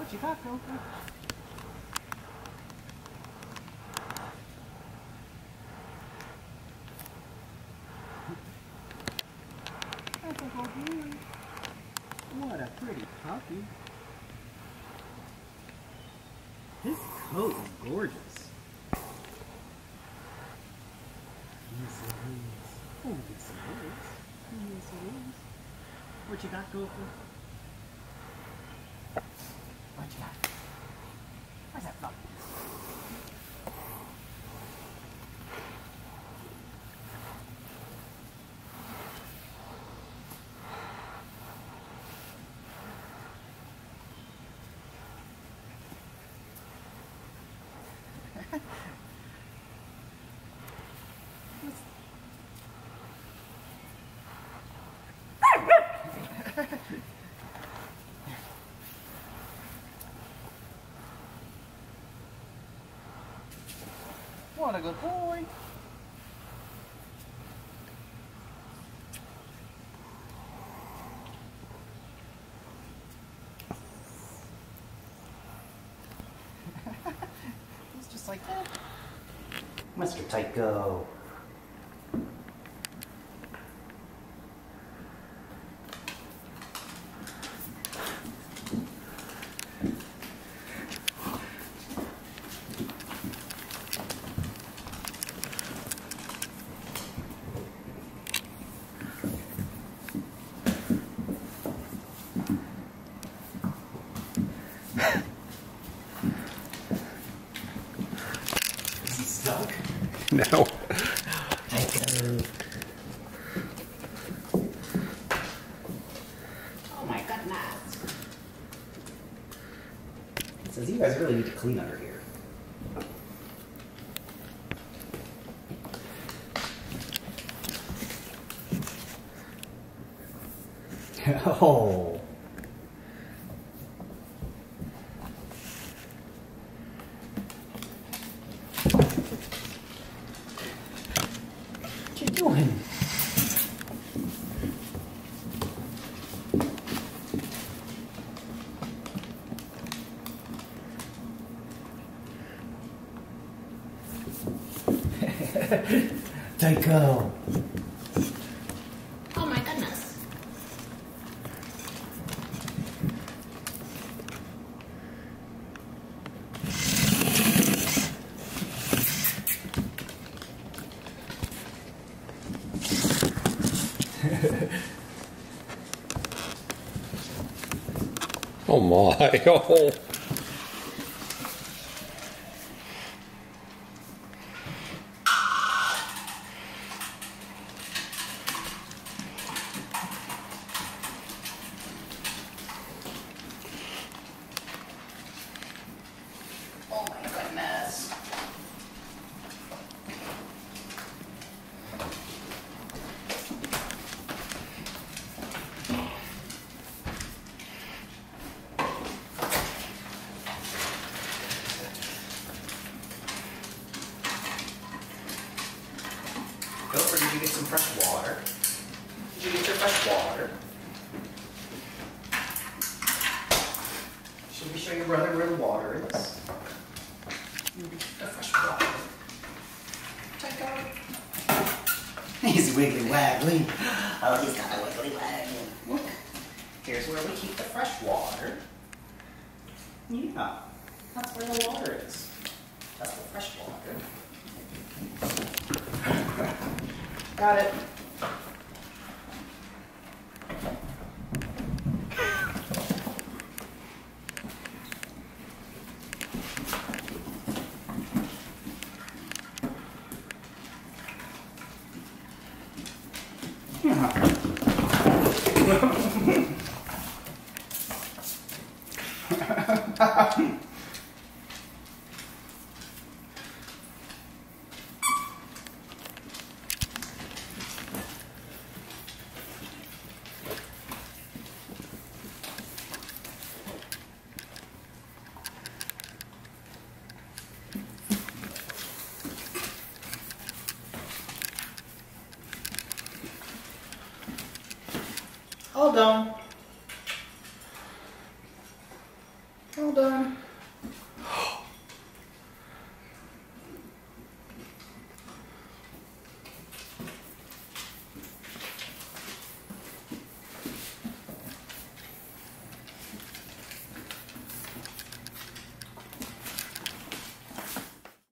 What you got, Gopher? That's a whole boy. What a pretty puppy. His coat is gorgeous. Yes, it is. Oh, yes, it is. Yes, it is. What you got, Gopher? What you got? Where's that from? What a good boy. He's just like that. Mr. Tycho. Is he stuck? No. Oh my goodness. It says you guys really need to clean under here. Oh. What you doing? Tycho. Oh my goodness. Oh my. Oh. Oh my goodness. Gopher, did you get some fresh water? Did you get your fresh water? Should we show your brother where the water is? The fresh water. Tycho. He's wiggly waggly. Oh, he's got a wiggly waggly. Look. Here's where we keep the fresh water. Yeah. That's where the water is. That's the fresh water. Got it. All done. All done.